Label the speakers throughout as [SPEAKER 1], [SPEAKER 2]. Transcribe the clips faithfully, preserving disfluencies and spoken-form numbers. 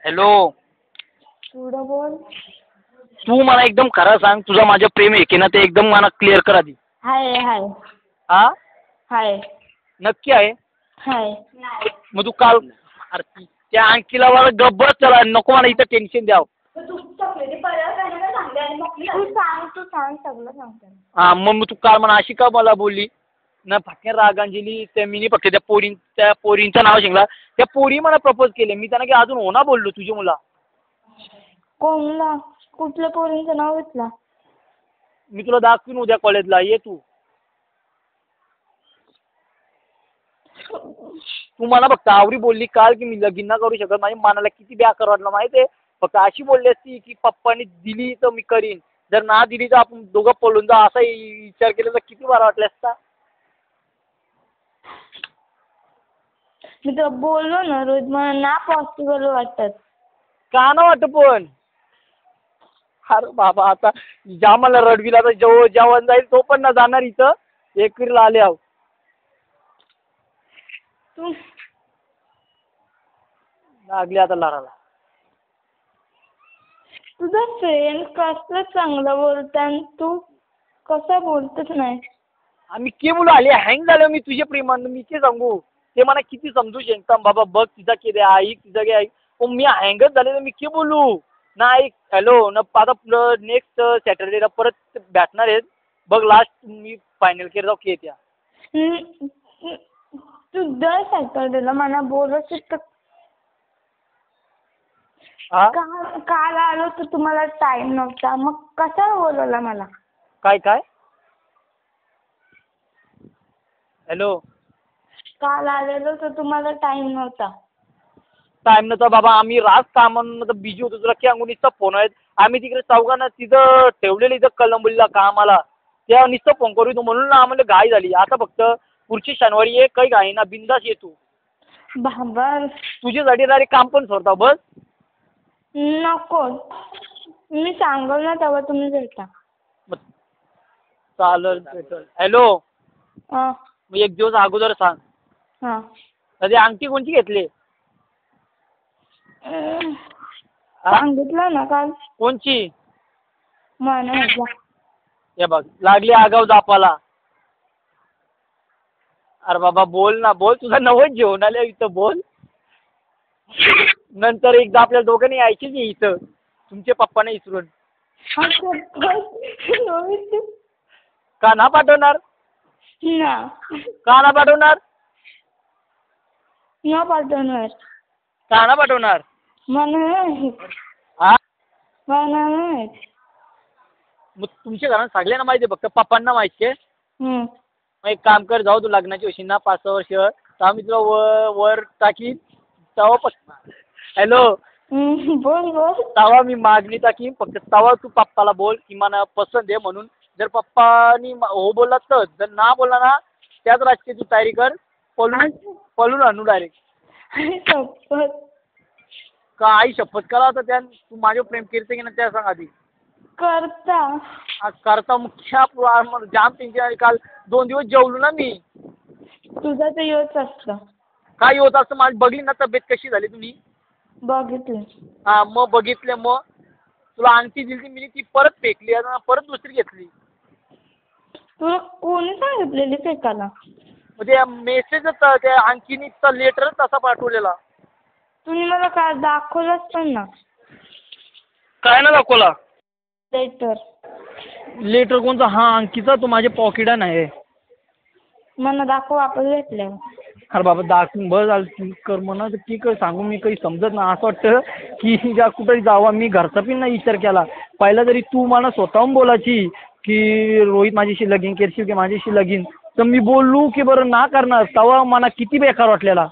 [SPEAKER 1] Hello.
[SPEAKER 2] पुढं बोल.
[SPEAKER 1] तू मला एकदम खरं सांग, तुझं माझं प्रेम आहे की ना ते एकदम मला क्लिअर कर आधी.
[SPEAKER 2] हाय हाय
[SPEAKER 1] हा
[SPEAKER 2] हाय
[SPEAKER 1] नक्की आहे.
[SPEAKER 2] हाय.
[SPEAKER 1] मग तू काल अरे त्या अंकिला मला गब्बत चला नको मला इथं टेन्शन द्याव.
[SPEAKER 2] तू सांग तू सांग सगळं सांगते.
[SPEAKER 1] हा मग मग तू काल म्हणा अशी का मला बोलली ना फाटक्या रागांजली त्या मिनी फक्त त्या पोरी त्या पोरींचं नाव शिंगला त्या पोरी मला प्रपोज केले मी त्यांना की अजून हो ना बोललो तुझी मुला.
[SPEAKER 2] कोणला कुठल्या पोरींचं नाव घेतला.
[SPEAKER 1] मी तुला दाखवीन उद्या कॉलेजला ये तू. तू मला फक्त आवरी बोलली काल की मी लगीन ना करू शकत माझ्या मनाला किती बेकार वाटलं माहिती आहे. फक्त अशी बोलली असती की पप्पानी दिली तर मी करीन जर ना दिली तर आपण दोघं पळून जा असा विचार केला तर किती बरं वाटलं असता.
[SPEAKER 2] मी तर बोललो ना रोज मला ना पॉसिबल वाटत.
[SPEAKER 1] का ना वाटत पण अरे बाबा आता ज्या मला रडविला तर जेव जेवण जाईल तो पण ना जाणार इथं एकवीरला आले आहो.
[SPEAKER 2] तू
[SPEAKER 1] लागली आता लढायला.
[SPEAKER 2] तुझा फ्रेंड कसं चांगलं बोलताय तू कसं बोलतच नाही.
[SPEAKER 1] आम्ही के बोलू आले हँग झालं मी तुझ्या प्रेमानं मी के सांगू ते मला किती समजू शकता बाबा बघ तिचा के ऐक तिचा के ऐक पण मी हँगच झाले तर मी के बोलू ना ऐक हॅलो न आता नेक्स्ट सॅटर्डेला परत भेटणार आहेत बघ लास्ट मी फायनल केलं जाऊ की त्या.
[SPEAKER 2] तू दर सॅटर्डेला मला बोलत तर
[SPEAKER 1] हा
[SPEAKER 2] काल काल आलो तर तुम्हाला टाइम नव्हता मग कसा बोलवला मला.
[SPEAKER 1] काय काय हॅलो.
[SPEAKER 2] काल आलेलो तर तुम्हाला टाइम नव्हता.
[SPEAKER 1] टाइम नव्हता बाबा आम्ही राज कामानं बिझी होतो तुला की अंगुनीचा फोन आहेत आम्ही तिकडे चौघांना तिथं ठेवलेलं इथं कलंबोलीला कामाला त्या नुसतं फोन करू येतो म्हणून ना आम्हाला घाई झाली आता फक्त पुढची शनिवारी ये काही घाई ना बिंदास ये तू.
[SPEAKER 2] बाबा
[SPEAKER 1] तुझ्यासाठी डायरेक्ट काम पण सोडता बस.
[SPEAKER 2] नको मी सांगल ना तेव्हा तुम्ही भेटा.
[SPEAKER 1] चालेल भेटल. हॅलो.
[SPEAKER 2] हां
[SPEAKER 1] मग एक दिवस अगोदर सांग.
[SPEAKER 2] हां
[SPEAKER 1] अरे अंगठी कोणची घेतली.
[SPEAKER 2] सांगितलं ना काल.
[SPEAKER 1] कोणची
[SPEAKER 2] म्हणा
[SPEAKER 1] हे बघ लागली आगाव जापाला. अरे बाबा बोल ना बोल तुझा नवस जेवण आले इथं बोल. नंतर एकदा आपल्याला दोघांनी यायचीच नाही इथं तुमचे पप्पाने विसरून. का ना पाठवणार
[SPEAKER 2] ना
[SPEAKER 1] का ना पाठवणार
[SPEAKER 2] न पाठवणार
[SPEAKER 1] का ना पाठवणार
[SPEAKER 2] म्हणा
[SPEAKER 1] हा
[SPEAKER 2] म्हणा
[SPEAKER 1] मग तुमच्या घरात सगळ्यांना माहिती आहे फक्त पप्पांना माहिती आहे. मग एक काम कर जाऊ तू लग्नाची होशील ना पाच सहा वर्ष तर आम्ही तुला वर वर टाकीन तवा फक्त हॅलो
[SPEAKER 2] बोल बोल
[SPEAKER 1] तवा मी मागणी टाकीन फक्त तवा तू पप्पाला बोल की मला पसंत आहे म्हणून जर पप्पानी हो बोलला तर जर ना बोलला ना त्याच राजची तू तयारी कर पळून पळून आणू डायरेक्ट. का आई शपथ करा तर त्या तू माझ्या प्रेम करते की ना त्या सांग आधी.
[SPEAKER 2] करता
[SPEAKER 1] करता मुख्या जाम टेन्शन काल दोन दिवस जेवलो ना मी.
[SPEAKER 2] तुझं तर येत असतं
[SPEAKER 1] काय होत असतं माझी बघली ना तब्येत कशी झाली तुम्ही
[SPEAKER 2] बघितलं.
[SPEAKER 1] हा मग बघितले मग तुला अंगठी दिली मी ती परत फेकली परत दुसरी घेतली.
[SPEAKER 2] तुला कोणी सांगितलेली फेकायला.
[SPEAKER 1] मग ते मेसेजच त्या अंगठीचा लेटरच तसा पाठवलेला.
[SPEAKER 2] तुम्ही मला काय दाखवलंच पण ना.
[SPEAKER 1] काय ना दाखवला
[SPEAKER 2] लेटर.
[SPEAKER 1] लेटर कोणता हा अंकिता तो माझ्या पॉकेटात आहे.
[SPEAKER 2] मला दाखव आपण भेटल्यावर.
[SPEAKER 1] अरे बाबा दाखवून बस झालं कर म्हणा तर ठीक आहे सांगू मी काही समजत ना असं वाटतं की ज्या कुठेही जावा मी घरचा पण नाही विचार केला पहिला जरी तू मला स्वतःहून बोलायची की रोहित माझ्याशी लगीन करशील की माझ्याशी लगीन तर मी बोललो की बरं ना करणार तेव्हा मला किती बेकार वाटलेला.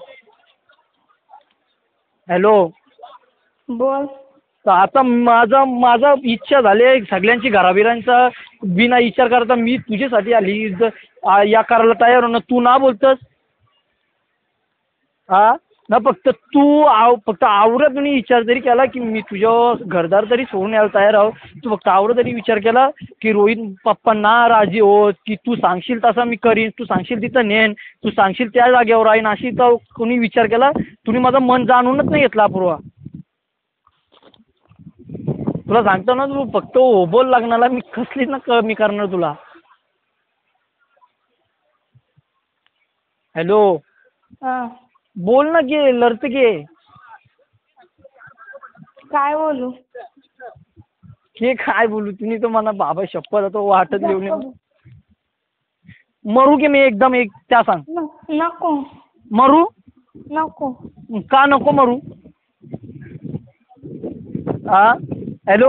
[SPEAKER 1] हॅलो
[SPEAKER 2] बोल.
[SPEAKER 1] तर आता माझा माझा इच्छा झाली सगळ्यांची घराबिरांचा बिना विचार करता मी तुझ्यासाठी आली या करायला तयार हो ना तू ना बोलतस. हा ना फक्त तू आव फक्त आवरत तुम्ही विचार जरी केला की मी तुझ्या घरदार तरी सोडून यायला तयार आहो तू फक्त आवरत तरी विचार केला की रोहित पप्पांना राजी होत की तू सांगशील तसा मी करीन तू सांगशील तिथं नेन तू सांगशील त्या जागेवर राहीन अशी तर कोणी विचार केला तुम्ही माझं मन जाणूनच नाही घेतला अपूर्वा. तुला सांगतो ना, तू फक्त हो बोल लागणार, मी कसली ना क मी करणार तुला. हॅलो,
[SPEAKER 2] हा,
[SPEAKER 1] बोल ना, घे लढत घे.
[SPEAKER 2] काय बोलू?
[SPEAKER 1] हे काय बोलू, तुम्ही तर मला बाबा शपथ तो वाटत येऊन
[SPEAKER 2] नको
[SPEAKER 1] मरू की मी एकदम एक त्या सांग.
[SPEAKER 2] न- नको
[SPEAKER 1] मरू
[SPEAKER 2] नको.
[SPEAKER 1] का नको मरू? हा, हॅलो,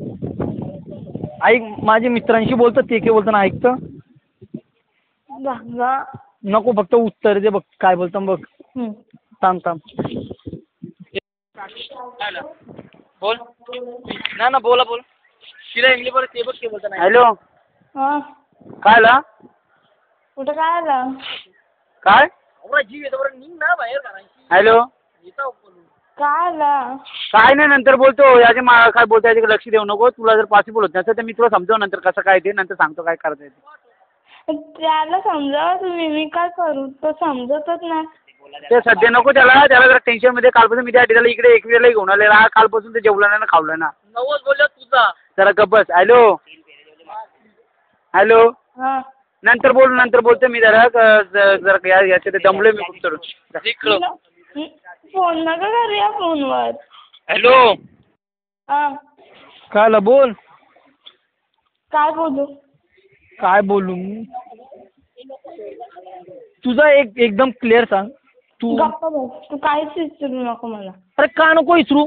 [SPEAKER 1] ऐक, माझ्या मित्रांशी बोलतो, ते काय बोलताना ऐकतं.
[SPEAKER 2] बाबा.
[SPEAKER 1] नको, फक्त उत्तर दे बघ काय बोलतो बघ.
[SPEAKER 2] हम्म.
[SPEAKER 1] थांब थांब बोल ना ना बोला बोल. शिरा इंग्लिश बरं ते बघ ते बोलताना. हॅलो,
[SPEAKER 2] हा,
[SPEAKER 1] काय आला?
[SPEAKER 2] कुठं काय आलं?
[SPEAKER 1] काय जीव येतो बरं, निघ ना बाहेर. हॅलो,
[SPEAKER 2] काय आलं?
[SPEAKER 1] काय नाही, नंतर बोलतो. याचे मा काय बोलतो याच्याकडे लक्ष देऊ नको. तुला जर पॉसिबल होत नसेल तर मी तुला समजावं नंतर कसं काय ते, नंतर सांगतो काय करायचं ते.
[SPEAKER 2] त्याला समजावा तुम्ही, मी काय करू? तो समजतच नाही.
[SPEAKER 1] ते सध्या नको त्याला, त्याला जरा टेन्शन मध्ये. कालपासून मी त्या त्याला इकडे एक वेळेला घेऊन आलेला, कालपासून ते जेवला नाही ना खावलं ना. नवस बोलला तुझा, जरा गप्प बस. हॅलो हॅलो,
[SPEAKER 2] हा,
[SPEAKER 1] नंतर बोल, नंतर बोलतो मी. जरा जरा या याच्या ते दमलोय मी खूप करून.
[SPEAKER 2] फोन नका करूया फोनवर.
[SPEAKER 1] हॅलो,
[SPEAKER 2] हा,
[SPEAKER 1] काय बोल.
[SPEAKER 2] काय बोलू?
[SPEAKER 1] काय बोलू? तुझा एक एकदम क्लिअर सांग तू.
[SPEAKER 2] गप्पा बस, तू काहीच विचारू नको मला.
[SPEAKER 1] अरे का नको विचारू?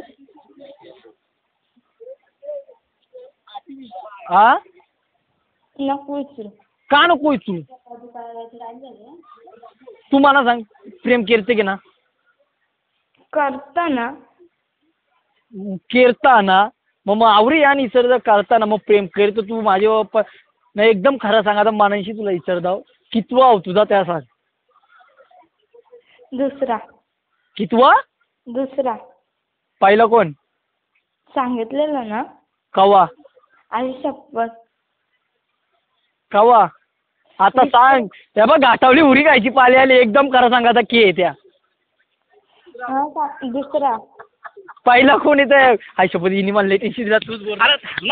[SPEAKER 1] हा,
[SPEAKER 2] नको विचारू.
[SPEAKER 1] का नको विचारू? तू मला सांग, प्रेम करते की ना?
[SPEAKER 2] करताना
[SPEAKER 1] करताना मग मग आवरी आणि सर जर करताना मग प्रेम करतो तू माझ्या बाप्पा नाही. एकदम खरं सांग, आता मानांशी तुला विचारतो, कितवा हो तुझा त्या सांग.
[SPEAKER 2] दुसरा.
[SPEAKER 1] कितवा?
[SPEAKER 2] दुसरा.
[SPEAKER 1] पहिला कोण?
[SPEAKER 2] सांगितलेलं ना.
[SPEAKER 1] कवा?
[SPEAKER 2] आई शपथ.
[SPEAKER 1] कवा? आता सांग. त्या बघ घाटावली उरी खायची पाली आली. एकदम खरं सांग आता की त्या.
[SPEAKER 2] हा, सा- दुसरा.
[SPEAKER 1] पहिला कोण येतं? हाय शपथ, हिने मला लई टेन्शन दिला. तूच बोल.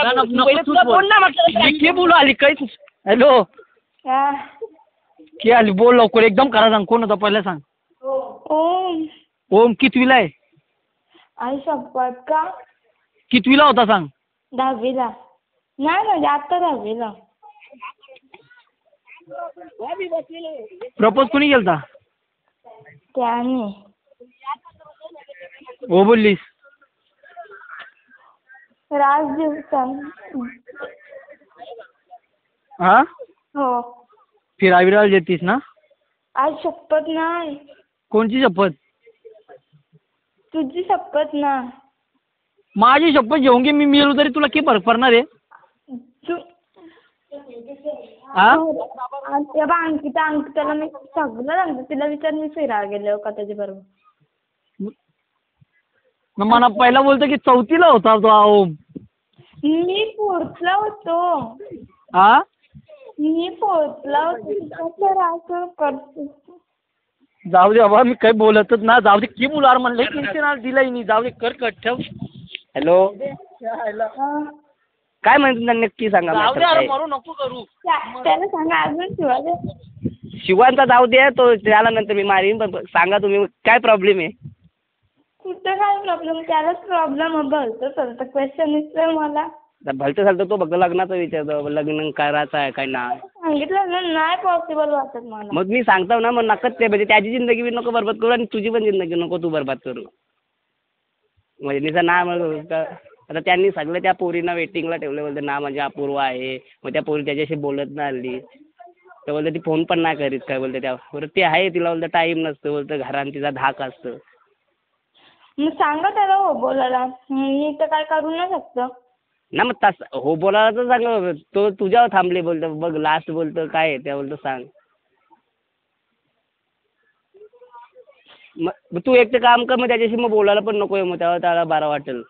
[SPEAKER 1] बोलू आली काय? हॅलो,
[SPEAKER 2] हा.
[SPEAKER 1] की आली बोल लवकर, एकदम खरं सांग. कोण होता पहिला सांग.
[SPEAKER 2] ओम.
[SPEAKER 1] ओम कितवीला आहे?
[SPEAKER 2] आई शपथ. का?
[SPEAKER 1] कितवीला होता सांग.
[SPEAKER 2] दहावीला. नाही म्हणजे आता दहावीला.
[SPEAKER 1] प्रपोज कोणी केलता?
[SPEAKER 2] त्याने.
[SPEAKER 1] हो बोललीस.
[SPEAKER 2] राज दिवसांत.
[SPEAKER 1] हा,
[SPEAKER 2] हो.
[SPEAKER 1] फिराविराला जेतीस ना?
[SPEAKER 2] आज शपथ नाही.
[SPEAKER 1] कोणची शपथ?
[SPEAKER 2] तुझी शपथ ना.
[SPEAKER 1] माझी शपथ घेऊन घे. मी मेलो तरी तुला किती फरक पडणार आहे?
[SPEAKER 2] तू
[SPEAKER 1] हा,
[SPEAKER 2] त्या अंकिता अंकिताला मी सगळं सांगतो. तिला विचार, मी फिरायला गेले का त्याच्या बरोबर.
[SPEAKER 1] मग मला पहिला बोलतो की चौथीला होता तो ओम.
[SPEAKER 2] मी फोर्थला होतो.
[SPEAKER 1] हा,
[SPEAKER 2] मी फोर्थला होतो. कसं असं करतो?
[SPEAKER 1] जाऊ दे बाबा, मी काही बोलतच ना. जाऊ दे की मुलार म्हणलं टेन्शन आलं दिलंय नाही. जाऊ दे, कर कट ठेव.
[SPEAKER 3] हॅलो,
[SPEAKER 2] हा.
[SPEAKER 3] काय म्हणतो नक्की सांगा.
[SPEAKER 1] जाऊ दे,
[SPEAKER 3] matter
[SPEAKER 1] अरे
[SPEAKER 3] काय?
[SPEAKER 1] मरू नको करू.
[SPEAKER 2] त्या- त्याला सांगा अजून शिवाय.
[SPEAKER 3] शिवांचा जाऊ दे, तो त्याला नंतर मी मारीन. पण सांगा तुम्ही काय प्रॉब्लेम आहे?
[SPEAKER 2] कुठं काय प्रॉब्लेम? त्यालाच प्रॉब्लेम भलतं चालतं. क्वेश्चन विचार मला.
[SPEAKER 3] तर भलतं झालं तर तो फक्त लग्नाचं विचारतो. लग्न करायचं आहे काय नाही.
[SPEAKER 2] सांगितलं ना, नाही पॉसिबल वाटत मला.
[SPEAKER 3] मग मी सांगतो ना, मग नकच ते म्हणजे त्याची जिंदगी बी नको बरबाद करू आणि तुझी पण जिंदगी नको तू बरबाद करू. म्हणजे निचं ना मग आता त्यांनी सगळं त्या पोरींना वेटिंगला ठेवलं. बोलते ना म्हणजे अपूर्व आहे. मग त्या पोरी त्याच्याशी बोलत नाही हल्ली. तर बोलते ती फोन पण नाही करीत काय. बोलते त्या बरं ते आहे, तिला बोलतं टाईम नसतं. बोलतं घरात तिचा धाक असतं.
[SPEAKER 2] मग सांगा त्याला हो बोलायला. मी तर काय करू नाही शकतो.
[SPEAKER 3] ना मग तसं हो बोलायला तर सांग. तो तुझ्यावर थांबले. बोलतो बघ लास्ट बोलतं काय आहे त्या. बोलतं सांग. मग तू एक तर काम कर, मग त्याच्याशी मग बोलायला पण नको आहे. मग तेव्हा त्याला बरं वाटेल.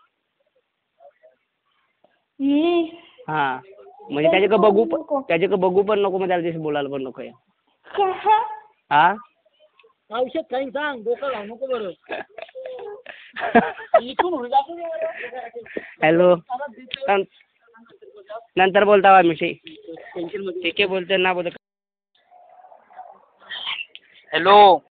[SPEAKER 2] मी
[SPEAKER 3] हां, म्हणजे त्याच्याकडे बघू पण त्याच्याकडे बघू पण नको. मग त्याच्याशी बोलायला पण नको आहे.
[SPEAKER 2] का?
[SPEAKER 3] हां,
[SPEAKER 1] औषध काही सांग, डोकं लावू नको बरं. इथून
[SPEAKER 3] हॅलो. नं- नंतर बोलता विषय ठीक आहे बोलते ना बोलते
[SPEAKER 1] हॅलो